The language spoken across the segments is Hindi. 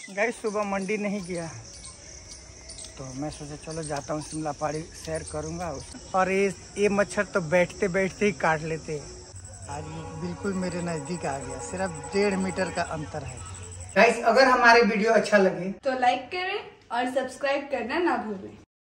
गाइस सुबह मंडी नहीं गया तो मैं सोचा चलो जाता हूँ शिमला पहाड़ी सैर करूँगा। और ये मच्छर तो बैठते बैठते ही काट लेते हैं। आज बिल्कुल मेरे नज़दीक आ गया, सिर्फ 1.5 मीटर का अंतर है। गाइस अगर हमारे वीडियो अच्छा लगे तो लाइक करें और सब्सक्राइब करना ना भूलें।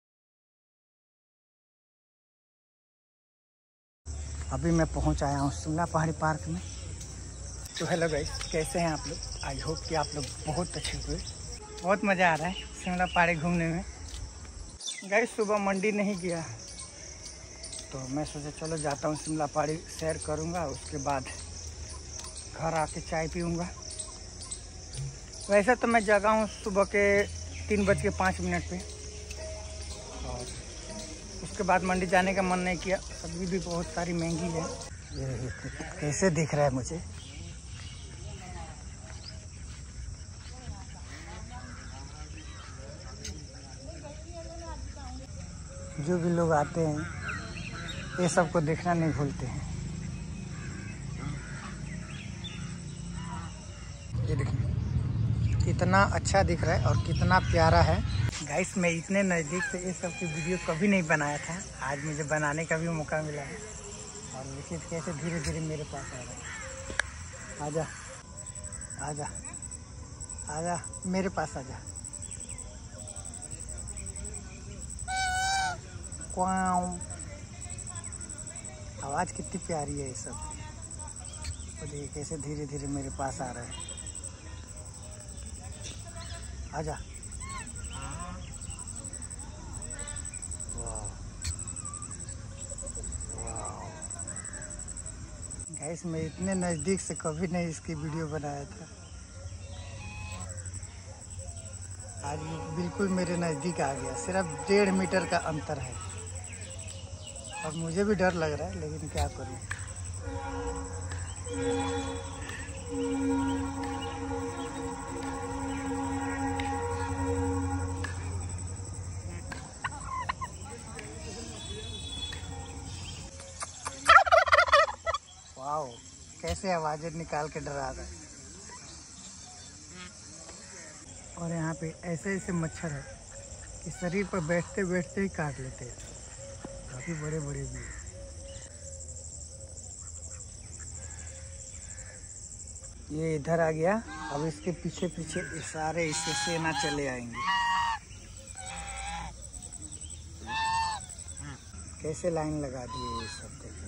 अभी मैं पहुंच आया हूं शिमला पहाड़ी पार्क में। तो हेलो गाइस, कैसे हैं आप लोग? आई होप कि आप लोग बहुत अच्छे हुए। बहुत मज़ा आ रहा है शिमला पहाड़ी घूमने में। गाइस सुबह मंडी नहीं गया तो मैं सोचा चलो जाता हूं शिमला पहाड़ी सैर करूंगा, उसके बाद घर आके चाय पीऊँगा। वैसे तो मैं जगा हूँ सुबह के 3:05 पे, और उसके बाद मंडी जाने का मन नहीं किया। सब्जी भी बहुत सारी महंगी है। ये कैसे दिख रहा है मुझे। जो भी लोग आते हैं ये सब को देखना नहीं भूलते हैं। ये देखिए कितना अच्छा दिख रहा है और कितना प्यारा है। गाइस मैं इतने नज़दीक से ये सब की वीडियो कभी नहीं बनाया था, आज मुझे बनाने का भी मौका मिला है। और देखिए कैसे धीरे धीरे मेरे पास आ रहा है। आजा आजा आजा मेरे पास आजा। क्वाउ आवाज़ कितनी प्यारी है ये सब। और देखिए कैसे धीरे धीरे मेरे पास आ रहा है। आजा। गाइस मैं इतने नज़दीक से कभी नहीं इसकी वीडियो बनाया था, आज बिल्कुल मेरे नज़दीक आ गया। सिर्फ 1.5 मीटर का अंतर है और मुझे भी डर लग रहा है, लेकिन क्या करूं। वाओ कैसे आवाज़ें निकाल के डरा रहा है। और यहाँ पे ऐसे ऐसे मच्छर है कि शरीर पर बैठते बैठते ही काट लेते हैं। काफ़ी बड़े बड़े भी हैं। ये इधर आ गया, अब इसके पीछे पीछे सारे इससे सेना चले आएंगे। कैसे लाइन लगा दिए ये सब, देखिए।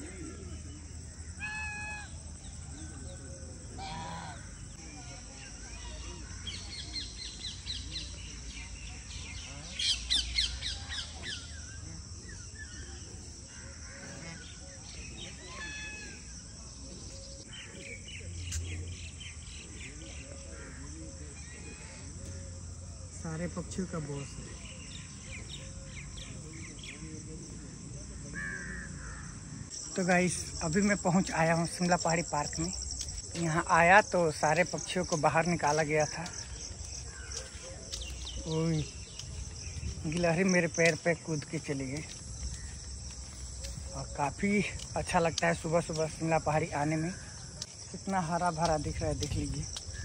सारे पक्षियों का बॉस है। तो गाइस अभी मैं पहुंच आया हूं शिमला पहाड़ी पार्क में। यहां आया तो सारे पक्षियों को बाहर निकाला गया था। ओए गिलहरी मेरे पैर पे कूद के चली गई। और काफ़ी अच्छा लगता है सुबह सुबह शिमला पहाड़ी आने में। कितना हरा भरा दिख रहा है, देख लीजिए।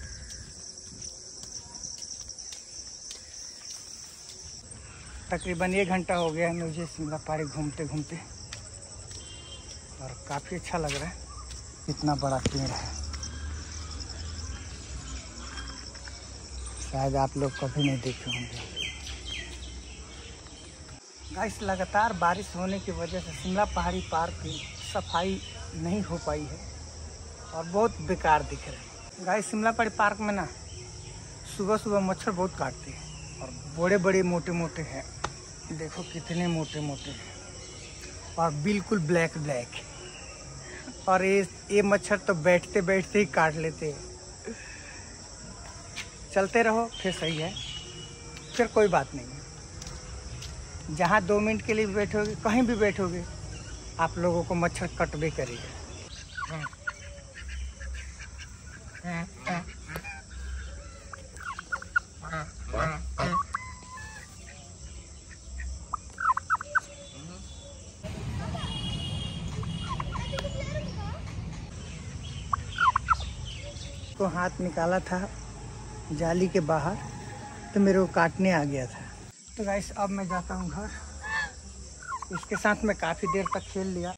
तकरीबन 1 घंटा हो गया है मुझे शिमला पहाड़ी घूमते घूमते, और काफ़ी अच्छा लग रहा है। इतना बड़ा पेड़ है, शायद आप लोग कभी नहीं देखे होंगे। गाइस लगातार बारिश होने की वजह से शिमला पहाड़ी पार्क की सफाई नहीं हो पाई है और बहुत बेकार दिख रहा है। गाइस शिमला पहाड़ी पार्क में ना सुबह सुबह मच्छर बहुत काटते हैं और बड़े बड़े मोटे मोटे हैं। देखो कितने मोटे मोटे हैं और बिल्कुल ब्लैक ब्लैक। और ये मच्छर तो बैठते बैठते ही काट लेते हैं। चलते रहो फिर सही है, फिर कोई बात नहीं है। जहाँ 2 मिनट के लिए बैठोगे, कहीं भी बैठोगे, आप लोगों को मच्छर कटबे करेगा। तो हाथ निकाला था जाली के बाहर तो मेरे को काटने आ गया था। तो गाइस अब मैं जाता हूँ घर। इसके साथ मैं काफ़ी देर तक खेल लिया।